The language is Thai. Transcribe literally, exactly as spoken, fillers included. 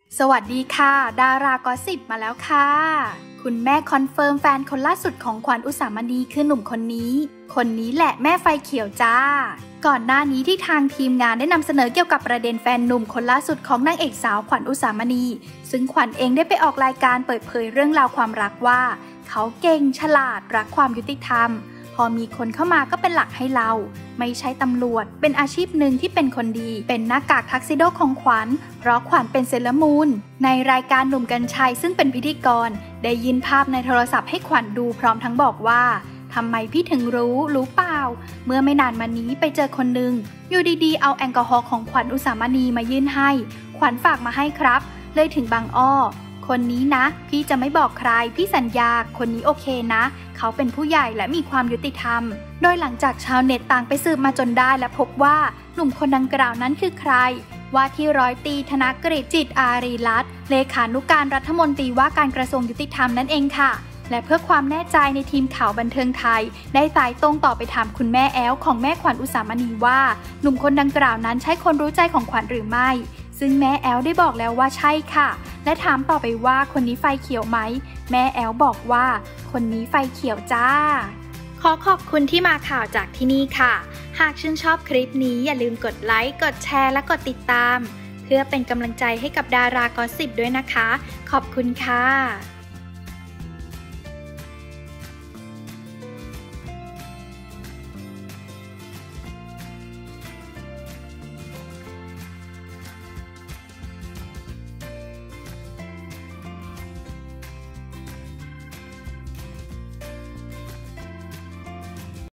สวัสดีค่ะดารากอสซิปมาแล้วค่ะคุณแม่คอนเฟิร์มแฟนคนล่าสุดของขวัญอุสามณีคือหนุ่มคนนี้คนนี้แหละแม่ไฟเขียวจ้าก่อนหน้านี้ที่ทางทีมงานได้นำเสนอเกี่ยวกับประเด็นแฟนหนุ่มคนล่าสุดของนางเอกสาวขวัญอุสามณีซึ่งขวัญเองได้ไปออกรายการเปิดเผยเรื่องราวความรักว่าเขาเก่งฉลาดรักความยุติธรรมพอมีคนเข้ามาก็เป็นหลักให้เราไม่ใช่ตำรวจเป็นอาชีพหนึ่งที่เป็นคนดีเป็นหน้ากากทักซิโดของขวัญเพราะขวัญเป็นเซเลอรามูนในรายการหนุ่มกรรชัยซึ่งเป็นพิธีกรได้ยินภาพในโทรศัพท์ให้ขวัญดูพร้อมทั้งบอกว่าทำไมพี่ถึงรู้รู้เปล่าเมื่อไม่นานมานี้ไปเจอคนหนึ่งอยู่ดีๆเอาแอลกอฮอล์ของขวัญอุสามณีมายื่นให้ขวัญฝากมาให้ครับเลยถึงบางอ้อคนนี้นะพี่จะไม่บอกใครพี่สัญญาคนนี้โอเคนะเขาเป็นผู้ใหญ่และมีความยุติธรรมโดยหลังจากชาวเน็ตต่างไปสืบมาจนได้และพบว่าหนุ่มคนดังกล่าวนั้นคือใครว่าที่ร้อยตรีธนกฤษจิตอารีรัตน์เลขานุการรัฐมนตรีว่าการกระทรวงยุติธรรมนั่นเองค่ะและเพื่อความแน่ใจในทีมข่าวบันเทิงไทยได้สายตรงต่อไปถามคุณแม่แอลของแม่ขวัญอุสามณีว่าหนุ่มคนดังกล่าวนั้นใช่คนรู้ใจของขวัญหรือไม่ซึ่งแม่แอลได้บอกแล้วว่าใช่ค่ะและถามต่อไปว่าคนนี้ไฟเขียวไหมแม่แอลบอกว่าคนนี้ไฟเขียวจ้าขอขอบคุณที่มาข่าวจากที่นี่ค่ะหากชื่นชอบคลิปนี้อย่าลืมกดไลค์กดแชร์และกดติดตามเพื่อเป็นกำลังใจให้กับดารากอสซิปด้วยนะคะขอบคุณค่ะ